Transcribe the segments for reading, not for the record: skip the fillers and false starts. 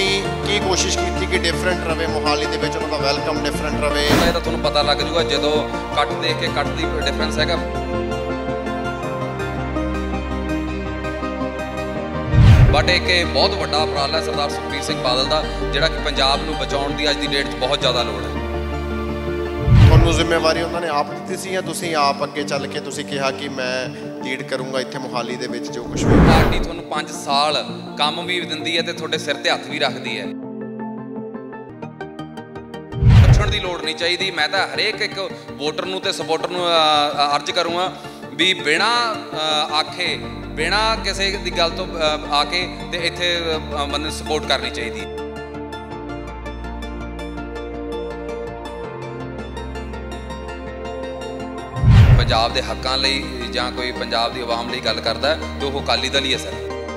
ਕੀ ਕੋਸ਼ਿਸ਼ ਕੀਤੀ ਕਿ ਡਿਫਰੈਂਟ ਰਵੇ ਮੋਹਾਲੀ ਦੇ ਵਿੱਚ ਉਹਨਾਂ ਦਾ ਵੈਲਕਮ ਡਿਫਰੈਂਟ ਰਵੇ? ਇਹ ਤਾਂ ਤੁਹਾਨੂੰ ਪਤਾ ਲੱਗ ਜੂਗਾ ਜਦੋਂ ਕੱਟ ਦੇਖ ਕੇ ਕੱਟ ਦੀ ਡਿਫਰੈਂਸ ਹੈਗਾ। ਬਟ ਇੱਕ ਬਹੁਤ ਵੱਡਾ ਉਪਰਾਲਾ ਸਰਦਾਰ ਸੁਖਬੀਰ ਸਿੰਘ ਬਾਦਲ ਦਾ, ਜਿਹੜਾ ਕਿ ਪੰਜਾਬ ਨੂੰ ਬਚਾਉਣ ਦੀ ਅੱਜ ਦੀ ਡੇਟ 'ਚ ਬਹੁਤ ਜ਼ਿਆਦਾ ਲੋੜ ਹੈ। ਤੁਹਾਨੂੰ ਜ਼ਿੰਮੇਵਾਰੀ ਉਹਨਾਂ ਨੇ ਆਪ ਦਿੱਤੀ ਸੀ ਜਾਂ ਤੁਸੀਂ ਆਪ ਅੱਗੇ ਚੱਲ ਕੇ ਤੁਸੀਂ ਕਿਹਾ ਕਿ ਮੈਂ ਲੀਡ ਕਰੂੰਗਾ ਇੱਥੇ ਮੋਹਾਲੀ ਦੇ ਵਿੱਚ ਜੋ ਕੁਝ ਵੀ? ਪਾਰਟੀ ਤੁਹਾਨੂੰ 5 ਸਾਲ ਕੰਮ ਵੀ ਦਿੰਦੀ ਹੈ ਤੇ ਤੁਹਾਡੇ ਸਿਰ ਤੇ ਹੱਥ ਵੀ ਰੱਖਦੀ ਹੈ। ਪੁੱਛਣ ਦੀ ਲੋੜ ਨਹੀਂ ਚਾਹੀਦੀ। ਮੈਂ ਤਾਂ ਹਰੇਕ ਇੱਕ ਵੋਟਰ ਨੂੰ ਤੇ ਸਪੋਰਟਰ ਨੂੰ ਅਰਜ਼ ਕਰੂੰਗਾ ਵੀ ਬਿਨਾਂ ਆਖੇ, ਬਿਨਾਂ ਕਿਸੇ ਦੀ ਗੱਲ ਤੋਂ ਆ ਕੇ ਤੇ ਇੱਥੇ ਬੰਦੇ ਨੂੰ ਸਪੋਰਟ ਕਰਨੀ ਚਾਹੀਦੀ। ਪੰਜਾਬ ਦੇ ਹੱਕਾਂ ਲਈ ਜਾਂ ਕੋਈ ਪੰਜਾਬ ਦੀ ਆਵਾਮ ਲਈ ਗੱਲ ਕਰਦਾ ਤੇ ਉਹ ਅਕਾਲੀ ਦਲ ਹੀ ਹੈ ਸਰ।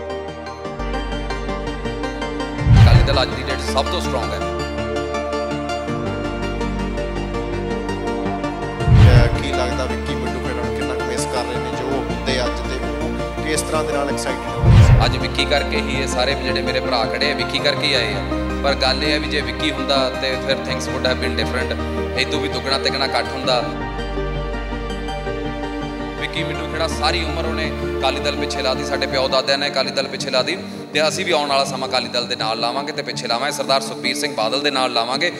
ਅਕਾਲੀ ਦਲ ਅੱਜ ਦੀ ਡੇਟ ਸਭ ਤੋਂ ਸਟਰੋਂਗ ਹੈ। ਕੀ ਲੱਗਦਾ ਵਿੱਕੀ ਮਿੰਟੂ ਖੇੜਾ ਨੂੰ ਕਿੰਨਾ ਮਿਸ ਕਰ ਰਹੇ ਨੇ ਜੋ ਹੁੰਦੇ ਅੱਜ ਤੇ ਉਹ ਕਿਸ ਤਰ੍ਹਾਂ ਦੇ ਨਾਲ ਐਕਸਾਈਟਡ? ਅੱਜ ਵਿੱਕੀ ਕਰਕੇ ਹੀ ਇਹ ਸਾਰੇ ਜਿਹੜੇ ਮੇਰੇ ਭਰਾ ਖੜੇ ਆ ਵਿੱਕੀ ਕਰਕੇ ਹੀ ਆਏ ਆ। ਪਰ ਗੱਲ ਇਹ ਹੈ ਵੀ ਜੇ ਵਿੱਕੀ ਹੁੰਦਾ ਤੇ ਫਿਰ things would have been different. ਇਦੋਂ ਵੀ ਦੁੱਗਣਾ ਤਿੱਗਣਾ ਇਕੱਠ ਹੁੰਦਾ। ਵਿੱਕੀ ਮਿੰਟੂ ਖੇੜਾ ਸਾਰੀ ਉਮਰ ਉਹਨੇ ਅਕਾਲੀ ਦਲ ਪਿੱਛੇ ਲਾ ਦਿੱਤੀ। ਸਾਡੇ ਪਿਓ ਦਾਦਿਆਂ ਨੇ ਅਕਾਲੀ ਦਲ ਪਿੱਛੇ ਲਾ ਦਿੱਤੀ ਤੇ ਅਸੀਂ ਵੀ ਆਉਣ ਵਾਲਾ ਸਮਾਂ ਅਕਾਲੀ ਦਲ ਦੇ ਨਾਲ ਲਾਵਾਂਗੇ ਤੇ ਪਿੱਛੇ ਲਾਵਾਂਗੇ। ਸਰਦਾਰ ਸੁਖਬੀਰ ਸਿੰਘ ਬਾਦਲ ਦੇ ਨਾਲ ਲਾਵਾਂਗੇ।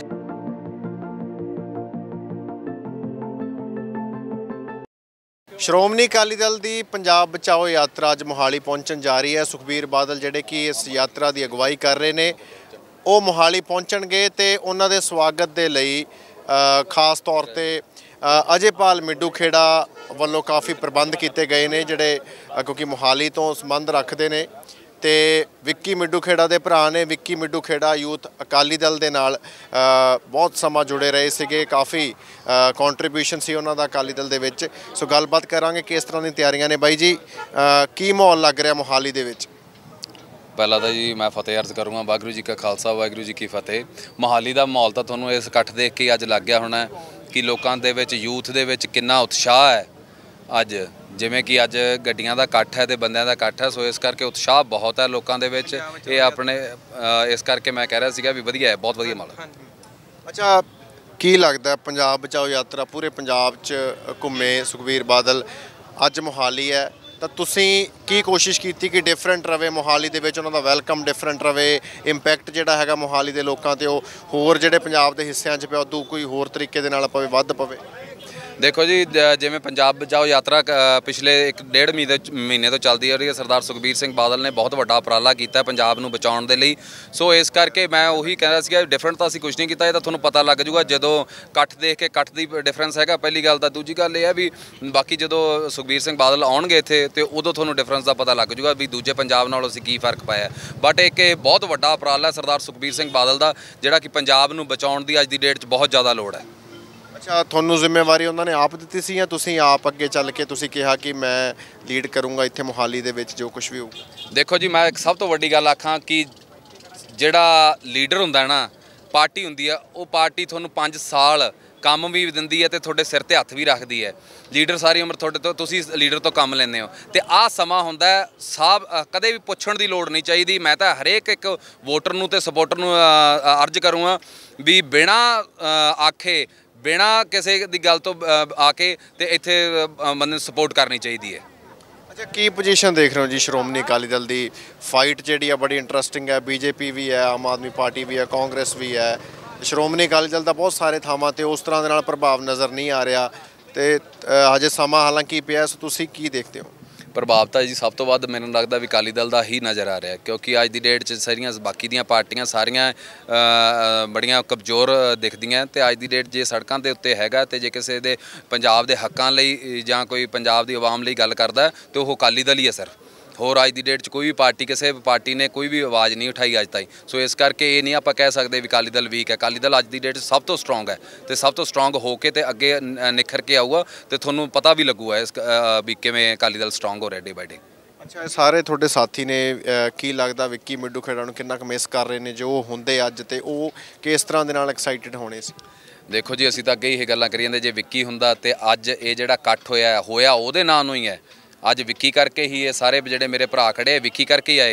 ਸ਼੍ਰੋਮਣੀ ਅਕਾਲੀ ਦਲ ਦੀ ਪੰਜਾਬ ਬਚਾਓ ਯਾਤਰਾ ਅੱਜ ਮੋਹਾਲੀ ਪਹੁੰਚਣ ਜਾ ਰਹੀ ਹੈ। ਸੁਖਬੀਰ ਬਾਦਲ ਜਿਹੜੇ ਕਿ ਇਸ ਯਾਤਰਾ ਦੀ ਅਗਵਾਈ ਕਰ ਰਹੇ ਨੇ, ਉਹ ਮੋਹਾਲੀ ਪਹੁੰਚਣਗੇ ਤੇ ਉਹਨਾਂ ਦੇ ਸਵਾਗਤ ਦੇ ਲਈ ਖਾਸ ਤੌਰ ਤੇ ਅਜੇਪਾਲ ਮਿੰਟੂ ਖੇੜਾ ਵੱਲੋਂ ਕਾਫੀ ਪ੍ਰਬੰਧ ਕੀਤੇ ਗਏ ਨੇ, ਜਿਹੜੇ ਕਿਉਂਕਿ ਮੋਹਾਲੀ ਤੋਂ ਸੰਬੰਧ ਰੱਖਦੇ ਨੇ ਤੇ ਵਿੱਕੀ ਮਿੰਟੂ ਖੇੜਾ ਦੇ ਭਰਾ ਨੇ। ਵਿੱਕੀ ਮਿੰਟੂ ਖੇੜਾ ਯੂਥ ਅਕਾਲੀ ਦਲ ਦੇ ਨਾਲ ਬਹੁਤ ਸਮਾਂ ਜੁੜੇ ਰਹੇ ਸੀਗੇ, ਕਾਫੀ ਕੰਟਰੀਬਿਊਸ਼ਨ ਸੀ ਉਹਨਾਂ ਦਾ ਅਕਾਲੀ ਦਲ ਦੇ ਵਿੱਚ। ਸੋ ਗੱਲਬਾਤ ਕਰਾਂਗੇ ਕਿਸ ਤਰ੍ਹਾਂ ਦੀਆਂ ਤਿਆਰੀਆਂ ਨੇ। ਬਾਈ ਜੀ, ਕੀ ਮਾਹੌਲ ਲੱਗ ਰਿਹਾ ਮੋਹਾਲੀ ਦੇ ਵਿੱਚ? ਪਹਿਲਾਂ ਤਾਂ ਜੀ ਮੈਂ ਫਤਿਹ ਅਰਜ਼ ਕਰੂੰਗਾ, ਵਾਹਿਗੁਰੂ ਜੀ ਕਾ ਖਾਲਸਾ ਵਾਹਿਗੁਰੂ ਜੀ ਕੀ ਫਤਿਹ। ਮੋਹਾਲੀ ਦਾ ਮਾਹੌਲ ਤਾਂ ਤੁਹਾਨੂੰ ਇਸ ਇਕੱਠ ਦੇਖ ਕੇ ਅੱਜ ਲੱਗ ਗਿਆ ਹੋਣਾ ਕਿ ਲੋਕਾਂ ਦੇ ਵਿੱਚ, ਯੂਥ ਦੇ ਵਿੱਚ ਕਿੰਨਾ ਉਤਸ਼ਾਹ ਹੈ। ਅੱਜ ਜਿਵੇਂ ਕਿ ਅੱਜ ਗੱਡੀਆਂ ਦਾ ਇਕੱਠ ਹੈ ਤੇ ਬੰਦਿਆਂ ਦਾ ਇਕੱਠ ਹੈ, ਸੋ ਇਸ ਕਰਕੇ ਉਤਸ਼ਾਹ ਬਹੁਤ ਹੈ ਲੋਕਾਂ ਦੇ ਵਿੱਚ। ਇਹ ਆਪਣੇ ਇਸ ਕਰਕੇ ਮੈਂ ਕਹਿ ਰਿਹਾ ਸੀਗਾ ਵੀ ਵਧੀਆ ਹੈ, ਬਹੁਤ ਵਧੀਆ ਮਾਹੌਲ। ਅੱਛਾ, ਕੀ ਲੱਗਦਾ ਪੰਜਾਬ ਬਚਾਓ ਯਾਤਰਾ ਪੂਰੇ ਪੰਜਾਬ 'ਚ ਘੁੰਮੇ ਸੁਖਬੀਰ ਬਾਦਲ, ਅੱਜ ਮੋਹਾਲੀ ਹੈ ਤਾਂ ਤੁਸੀਂ ਕੀ ਕੋਸ਼ਿਸ਼ ਕੀਤੀ ਕਿ ਡਿਫਰੈਂਟ ਰਵੇ ਮੋਹਾਲੀ ਦੇ ਵਿੱਚ, ਉਹਨਾਂ ਦਾ ਵੈਲਕਮ ਡਿਫਰੈਂਟ ਰਵੇ, ਇੰਪੈਕਟ ਜਿਹੜਾ ਹੈਗਾ ਮੋਹਾਲੀ ਦੇ ਲੋਕਾਂ ਤੇ ਉਹ ਹੋਰ ਜਿਹੜੇ ਪੰਜਾਬ ਦੇ ਹਿੱਸਿਆਂ 'ਚ ਪਿਆ ਉਦੋਂ ਕੋਈ ਹੋਰ ਤਰੀਕੇ ਦੇ ਨਾਲ ਪਵੇ, ਵੱਧ ਪਵੇ? ਦੇਖੋ ਜੀ, ਜਿਵੇਂ ਪੰਜਾਬ ਬਚਾਓ ਯਾਤਰਾ ਪਿਛਲੇ 1.5 ਮਹੀਨੇ ਤੋਂ ਚੱਲਦੀ ਆ ਰਹੀ ਹੈ। ਸਰਦਾਰ ਸੁਖਬੀਰ ਸਿੰਘ ਬਾਦਲ ਨੇ ਬਹੁਤ ਵੱਡਾ ਉਪਰਾਲਾ ਕੀਤਾ ਪੰਜਾਬ ਨੂੰ ਬਚਾਉਣ ਦੇ ਲਈ। ਸੋ ਇਸ ਕਰਕੇ ਮੈਂ ਉਹੀ ਕਹਿ ਰਿਹਾ ਸੀਗਾ, ਡਿਫਰੈਂਟ ਤਾਂ ਅਸੀਂ ਕੁਝ ਨਹੀਂ ਕੀਤਾ। ਇਹ ਤਾਂ ਤੁਹਾਨੂੰ ਪਤਾ ਲੱਗ ਜੂਗਾ ਜਦੋਂ ਇਕੱਠ ਦੇਖ ਕੇ ਕੱਠ ਦੀ ਡਿਫਰੈਂਸ ਹੈਗਾ, ਪਹਿਲੀ ਗੱਲ ਤਾਂ। ਦੂਜੀ ਗੱਲ ਇਹ ਹੈ ਵੀ ਬਾਕੀ ਜਦੋਂ ਸੁਖਬੀਰ ਸਿੰਘ ਬਾਦਲ ਆਉਣਗੇ ਇੱਥੇ ਤੇ ਉਦੋਂ ਤੁਹਾਨੂੰ ਡਿਫਰੈਂਸ ਦਾ ਪਤਾ ਲੱਗ ਜੂਗਾ ਵੀ ਦੂਜੇ ਪੰਜਾਬ ਨਾਲੋਂ ਅਸੀਂ ਕੀ ਫਰਕ ਪਾਇਆ। ਬਟ ਇੱਕ ਇਹ ਬਹੁਤ ਵੱਡਾ ਉਪਰਾਲਾ ਸਰਦਾਰ ਸੁਖਬੀਰ ਸਿੰਘ ਬਾਦਲ ਦਾ, ਜਿਹੜਾ ਕਿ ਪੰਜਾਬ ਨੂੰ ਬਚਾਉਣ ਦੀ ਅੱਜ ਦੀ ਡੇਟ 'ਚ ਬਹੁਤ ਜ਼ਿਆਦਾ ਲੋੜ ਹੈ। ਅੱਛਾ, ਤੁਹਾਨੂੰ ਜ਼ਿੰਮੇਵਾਰੀ ਉਹਨਾਂ ਨੇ ਆਪ ਦਿੱਤੀ ਸੀ ਜਾਂ ਤੁਸੀਂ ਆਪ ਅੱਗੇ ਚੱਲ ਕੇ ਤੁਸੀਂ ਕਿਹਾ ਕਿ ਮੈਂ ਲੀਡ ਕਰੂੰਗਾ ਇੱਥੇ ਮੋਹਾਲੀ ਦੇ ਵਿੱਚ ਜੋ ਕੁਝ ਵੀ ਹੋਊਗਾ? ਦੇਖੋ ਜੀ, ਮੈਂ ਇੱਕ ਸਭ ਤੋਂ ਵੱਡੀ ਗੱਲ ਆਖਾਂ ਕਿ ਜਿਹੜਾ ਲੀਡਰ ਹੁੰਦਾ ਨਾ, ਪਾਰਟੀ ਹੁੰਦੀ ਆ, ਉਹ ਪਾਰਟੀ ਤੁਹਾਨੂੰ 5 ਸਾਲ ਕੰਮ ਵੀ ਦਿੰਦੀ ਹੈ ਤੇ ਤੁਹਾਡੇ ਸਿਰ ਤੇ ਹੱਥ ਵੀ ਰੱਖਦੀ ਹੈ। ਲੀਡਰ ਸਾਰੀ ਉਮਰ ਤੁਹਾਡੇ ਤੋਂ, ਤੁਸੀਂ ਲੀਡਰ ਤੋਂ ਕੰਮ ਲੈਂਦੇ ਹੋ ਤੇ ਆਹ ਸਮਾਂ ਹੁੰਦਾ ਸਾਬ ਕਦੇ ਵੀ ਪੁੱਛਣ ਦੀ ਲੋੜ ਨਹੀਂ ਚਾਹੀਦੀ। ਮੈਂ ਤਾਂ ਹਰੇਕ ਇੱਕ ਵੋਟਰ ਨੂੰ ਤੇ ਸਪੋਰਟਰ ਨੂੰ ਅਰਜ਼ ਕਰੂੰਗਾ ਵੀ ਬਿਨਾਂ ਆਖੇ, ਬਿਨਾਂ ਕਿਸੇ ਦੀ ਗੱਲ ਤੋਂ ਆ ਕੇ ਤੇ ਇੱਥੇ ਬੰਦੇ ਨੂੰ ਸਪੋਰਟ ਕਰਨੀ ਚਾਹੀਦੀ ਹੈ। ਅੱਛਾ, ਕੀ ਪੋਜੀਸ਼ਨ ਦੇਖ ਰਹੇ ਹੋ ਜੀ ਸ਼੍ਰੋਮਣੀ ਅਕਾਲੀ ਦਲ ਦੀ? ਫਾਈਟ ਜਿਹੜੀ ਆ ਬੜੀ ਇੰਟਰਸਟਿੰਗ ਹੈ। ਬੀਜੇਪੀ ਵੀ ਹੈ, ਆਮ ਆਦਮੀ ਪਾਰਟੀ ਵੀ ਹੈ, ਕਾਂਗਰਸ ਵੀ ਹੈ। ਸ਼੍ਰੋਮਣੀ ਅਕਾਲੀ ਦਲ ਦਾ ਬਹੁਤ ਸਾਰੇ ਥਾਵਾਂ 'ਤੇ ਉਸ ਤਰ੍ਹਾਂ ਦੇ ਨਾਲ ਪ੍ਰਭਾਵ ਨਜ਼ਰ ਨਹੀਂ ਆ ਰਿਹਾ ਤੇ ਹਜੇ ਸਮਾਂ ਹਾਲਾਂਕਿ ਪਿਆ। ਸੋ ਤੁਸੀਂ ਕੀ ਦੇਖਦੇ ਹੋ? ਪ੍ਰਭਾਵ ਤਾਂ ਜੀ ਸਭ ਤੋਂ ਵੱਧ ਮੈਨੂੰ ਲੱਗਦਾ ਵੀ ਅਕਾਲੀ ਦਲ ਦਾ ਹੀ ਨਜ਼ਰ ਆ ਰਿਹਾ, ਕਿਉਂਕਿ ਅੱਜ ਦੀ ਡੇਟ 'ਚ ਸਾਰੀਆਂ ਬਾਕੀ ਦੀਆਂ ਪਾਰਟੀਆਂ ਸਾਰੀਆਂ ਬੜੀਆਂ ਕਮਜ਼ੋਰ ਦਿਖਦੀਆਂ ਤੇ ਅੱਜ ਦੀ ਡੇਟ ਜੇ ਸੜਕਾਂ ਦੇ ਉੱਤੇ ਹੈਗਾ ਤੇ ਜੇ ਕਿਸੇ ਦੇ ਪੰਜਾਬ ਦੇ ਹੱਕਾਂ ਲਈ ਜਾਂ ਕੋਈ ਪੰਜਾਬ ਦੀ ਆਵਾਮ ਲਈ ਗੱਲ ਕਰਦਾ ਤੇ ਉਹ ਅਕਾਲੀ ਦਲ ਹੀ ਹੈ ਸਰ। ਹੋਰ ਅੱਜ ਦੀ ਡੇਟ 'ਚ ਕੋਈ ਵੀ ਪਾਰਟੀ, ਕਿਸੇ ਪਾਰਟੀ ਨੇ ਕੋਈ ਵੀ ਆਵਾਜ਼ ਨਹੀਂ ਉਠਾਈ ਅੱਜ ਤਾਈਂ। ਸੋ ਇਸ ਕਰਕੇ ਇਹ ਨਹੀਂ ਆਪਾਂ ਕਹਿ ਸਕਦੇ ਵੀ ਅਕਾਲੀ ਦਲ ਵੀਕ ਹੈ। ਅਕਾਲੀ ਦਲ ਅੱਜ ਦੀ ਡੇਟ 'ਚ ਸਭ ਤੋਂ ਸਟਰੋਂਗ ਹੈ ਤੇ ਸਭ ਤੋਂ ਸਟਰੋਂਗ ਹੋ ਕੇ ਤੇ ਅੱਗੇ ਨਿਖਰ ਕੇ ਆਊਗਾ ਤੇ ਤੁਹਾਨੂੰ ਪਤਾ ਵੀ ਲੱਗੂਗਾ ਇਸ ਵੀ ਕਿਵੇਂ ਅਕਾਲੀ ਦਲ ਸਟਰੋਂਗ ਹੋ ਰਿਹਾ ਡੇ ਬਾਈ ਡੇ। ਅੱਛਾ, ਇਹ ਸਾਰੇ ਤੁਹਾਡੇ ਸਾਥੀ ਨੇ, ਕੀ ਲੱਗਦਾ ਵਿੱਕੀ ਮਿੰਟੂ ਖੇੜਾ ਨੂੰ ਕਿੰਨਾ ਕੁ ਮਿਸ ਕਰ ਰਹੇ ਨੇ ਜੋ ਹੁੰਦੇ ਅੱਜ ਤੇ ਉਹ ਕਿਸ ਤਰ੍ਹਾਂ ਦੇ ਨਾਲ ਐਕਸਾਈਟਡ ਹੋਣੇ ਸੀ? ਦੇਖੋ ਜੀ, ਅਸੀਂ ਤਾਂ ਅੱਗੇ ਇਹ ਗੱਲਾਂ ਕਰੀ ਜਾਂਦੇ, ਜੇ ਵਿੱਕੀ ਹੁੰਦਾ ਤੇ ਅੱਜ ਇਹ ਜਿਹੜਾ ਇਕੱਠ ਹੋਇਆ ਉਹਦੇ ਨਾਂ ਨੂੰ ਹੀ ਹੈ। ਅੱਜ ਵਿੱਕੀ ਕਰਕੇ ਹੀ ਇਹ ਸਾਰੇ ਜਿਹੜੇ ਮੇਰੇ ਭਰਾ ਖੜੇ ਵਿੱਕੀ ਕਰਕੇ ਹੀ ਆਏ ਆ।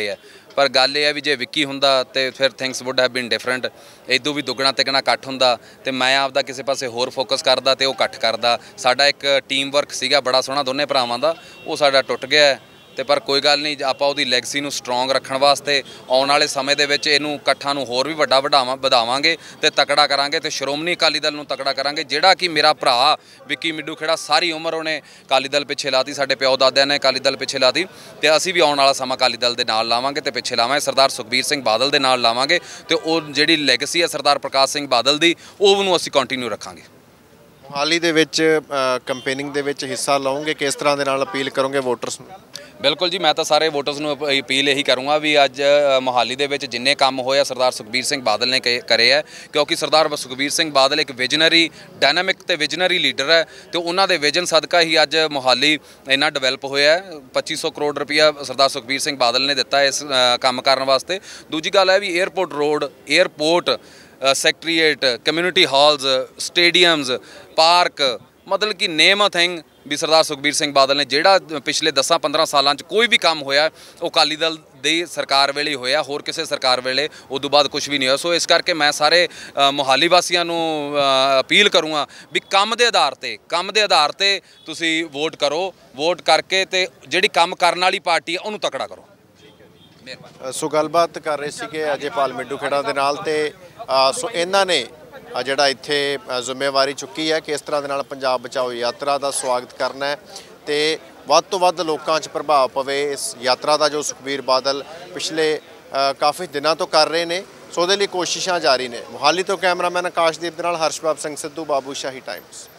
ਪਰ ਗੱਲ ਇਹ ਹੈ ਵੀ ਜੇ ਵਿੱਕੀ ਹੁੰਦਾ ਤੇ ਫਿਰ things would have been different. ਇਦੋਂ ਵੀ ਦੁੱਗਣਾ ਤਿੱਗਣਾ ਇਕੱਠ ਹੁੰਦਾ ਤੇ ਮੈਂ ਆਪਦਾ ਕਿਸੇ ਪਾਸੇ ਹੋਰ ਫੋਕਸ ਕਰਦਾ ਤੇ ਉਹ ਇਕੱਠ ਕਰਦਾ। ਸਾਡਾ ਇੱਕ ਟੀਮ ਵਰਕ ਸੀਗਾ ਬੜਾ ਸੋਹਣਾ ਦੋਨੇ ਭਰਾਵਾਂ ਦਾ, ਉਹ ਸਾਡਾ ਟੁੱਟ ਗਿਆ ਹੈ। ਤੇ ਪਰ ਕੋਈ ਗੱਲ ਨਹੀਂ, ਆਪਾਂ ਉਹਦੀ ਲੈਗਸੀ ਨੂੰ ਸਟਰੋਂਗ ਰੱਖਣ ਵਾਸਤੇ ਆਉਣ ਵਾਲੇ ਸਮੇਂ ਦੇ ਵਿੱਚ ਇਹਨੂੰ ਇਕੱਠਾਂ ਨੂੰ ਹੋਰ ਵੀ ਵੱਡਾ ਵਧਾਵਾਂਗੇ ਤੇ ਤਕੜਾ ਕਰਾਂਗੇ ਤੇ ਸ਼੍ਰੋਮਣੀ ਅਕਾਲੀ ਦਲ ਨੂੰ ਤਕੜਾ ਕਰਾਂਗੇ। ਜਿਹੜਾ ਕਿ ਮੇਰਾ ਭਰਾ ਵਿੱਕੀ ਮਿੱਡੂ ਖੇੜਾ ਸਾਰੀ ਉਮਰ ਉਹਨੇ ਅਕਾਲੀ ਦਲ ਪਿੱਛੇ ਲਾਤੀ, ਸਾਡੇ ਪਿਓ ਦਾਦਿਆਂ ਨੇ ਅਕਾਲੀ ਦਲ ਪਿੱਛੇ ਲਾਤੀ ਤੇ ਅਸੀਂ ਵੀ ਆਉਣ ਵਾਲਾ ਸਮਾਂ ਅਕਾਲੀ ਦਲ ਦੇ ਨਾਲ ਲਾਵਾਂਗੇ ਤੇ ਪਿੱਛੇ ਲਾਵਾਂਗੇ। ਸਰਦਾਰ ਸੁਖਬੀਰ ਸਿੰਘ ਬਾਦਲ ਦੇ ਨਾਲ ਲਾਵਾਂਗੇ ਤੇ ਉਹ ਜਿਹੜੀ ਲੈਗਸੀ ਹੈ ਸਰਦਾਰ ਪ੍ਰਕਾਸ਼ ਸਿੰਘ ਬਾਦਲ ਦੀ, ਉਹਨੂੰ ਅਸੀਂ ਕੰਟੀਨਿਊ ਰੱਖਾਂਗੇ। ਮੋਹਾਲੀ ਦੇ ਵਿੱਚ ਕੰਪੇਨਿੰਗ ਦੇ ਵਿੱਚ ਹਿੱਸਾ ਲਓਗੇ, ਕਿਸ ਤਰ੍ਹਾਂ ਦੇ ਨਾਲ ਅਪੀਲ ਕਰੋਗੇ ਵੋਟਰਸ ਨੂੰ? ਬਿਲਕੁਲ ਜੀ, ਮੈਂ ਤਾਂ ਸਾਰੇ ਵੋਟਰਸ ਨੂੰ ਅਪੀਲ ਇਹੀ ਕਰੂੰਗਾ ਵੀ ਅੱਜ ਮੋਹਾਲੀ ਦੇ ਵਿੱਚ ਜਿੰਨੇ ਕੰਮ ਹੋਏ ਆ ਸਰਦਾਰ ਸੁਖਬੀਰ ਸਿੰਘ ਬਾਦਲ ਨੇ ਕਰੇ ਹੈ, ਕਿਉਂਕਿ ਸਰਦਾਰ ਸੁਖਬੀਰ ਸਿੰਘ ਬਾਦਲ ਇੱਕ ਵਿਜ਼ਨਰੀ ਡਾਇਨਾਮਿਕ ਤੇ ਵਿਜ਼ਨਰੀ ਲੀਡਰ ਹੈ ਤੇ ਉਹਨਾਂ ਦੇ ਵਿਜ਼ਨ ਸਦਕਾ ਹੀ ਅੱਜ ਮੋਹਾਲੀ ਇੰਨਾ ਡਿਵੈਲਪ ਹੋਇਆ ਹੈ। 2500 ਕਰੋੜ ਰੁਪਈਆ ਸਰਦਾਰ ਸੁਖਬੀਰ ਸਿੰਘ ਬਾਦਲ ਨੇ ਦਿੱਤਾ ਇਸ ਕੰਮ ਕਰਨ ਵਾਸਤੇ। ਦੂਜੀ ਗੱਲ ਹੈ ਵੀ airport road, airport, secretariat, community halls, stadiums, park, ਮਤਲਬ ਕਿ ਨੇਮ ਅ ਥਿੰਗ ਵੀ ਸਰਦਾਰ ਸੁਖਬੀਰ ਸਿੰਘ ਬਾਦਲ ਨੇ ਜਿਹੜਾ ਪਿਛਲੇ 10-15 ਸਾਲਾਂ 'ਚ ਕੋਈ ਵੀ ਕੰਮ ਹੋਇਆ ਉਹ ਅਕਾਲੀ ਦਲ ਦੀ ਸਰਕਾਰ ਵੇਲੇ ਹੋਇਆ, ਹੋਰ ਕਿਸੇ ਸਰਕਾਰ ਵੇਲੇ ਉਦੋਂ ਬਾਅਦ ਕੁਝ ਵੀ ਨਹੀਂ ਹੋਇਆ। ਸੋ ਇਸ ਕਰਕੇ ਮੈਂ ਸਾਰੇ ਮੋਹਾਲੀ ਵਾਸੀਆਂ ਨੂੰ ਅਪੀਲ ਕਰੂੰਗਾ ਵੀ ਕੰਮ ਦੇ ਆਧਾਰ ਤੇ ਤੁਸੀਂ ਵੋਟ ਕਰੋ, ਵੋਟ ਕਰਕੇ ਤੇ ਜਿਹੜੀ ਕੰਮ ਕਰਨ ਵਾਲੀ ਪਾਰਟੀ ਹੈ ਉਹਨੂੰ ਤਕੜਾ ਕਰੋ। ਸੋ ਗੱਲਬਾਤ ਕਰ ਰਹੇ ਸੀਗੇ ਅਜੇਪਾਲ ਮਿੱਡੂ ਖੇੜਾ ਦੇ ਨਾਲ ਤੇ ਸੋ ਇਹਨਾਂ ਨੇ ਜਿਹੜਾ ਇੱਥੇ ਜ਼ਿੰਮੇਵਾਰੀ ਚੁੱਕੀ ਹੈ ਕਿ ਇਸ ਤਰ੍ਹਾਂ ਦੇ ਨਾਲ ਪੰਜਾਬ ਬਚਾਓ ਯਾਤਰਾ ਦਾ ਸਵਾਗਤ ਕਰਨਾ ਹੈ ਤੇ ਵੱਧ ਤੋਂ ਵੱਧ ਲੋਕਾਂ 'ਚ ਪ੍ਰਭਾਵ ਪਵੇ ਇਸ ਯਾਤਰਾ ਦਾ ਜੋ ਸੁਖਬੀਰ ਬਾਦਲ ਪਿਛਲੇ ਕਾਫੀ ਦਿਨਾਂ ਤੋਂ ਕਰ ਰਹੇ ਨੇ। ਸੋ ਉਹਦੇ ਲਈ ਕੋਸ਼ਿਸ਼ਾਂ ਜਾਰੀ ਨੇ। ਮੋਹਾਲੀ ਤੋਂ ਕੈਮਰਾਮੈਨ ਆਕਾਸ਼ਦੀਪ ਦੇ ਨਾਲ ਹਰਸ਼ਬਾਬ ਸਿੰਘ ਸਿੱਧੂ, ਬਾਬੂ ਸ਼ਾਹੀ ਟਾਈਮਸ।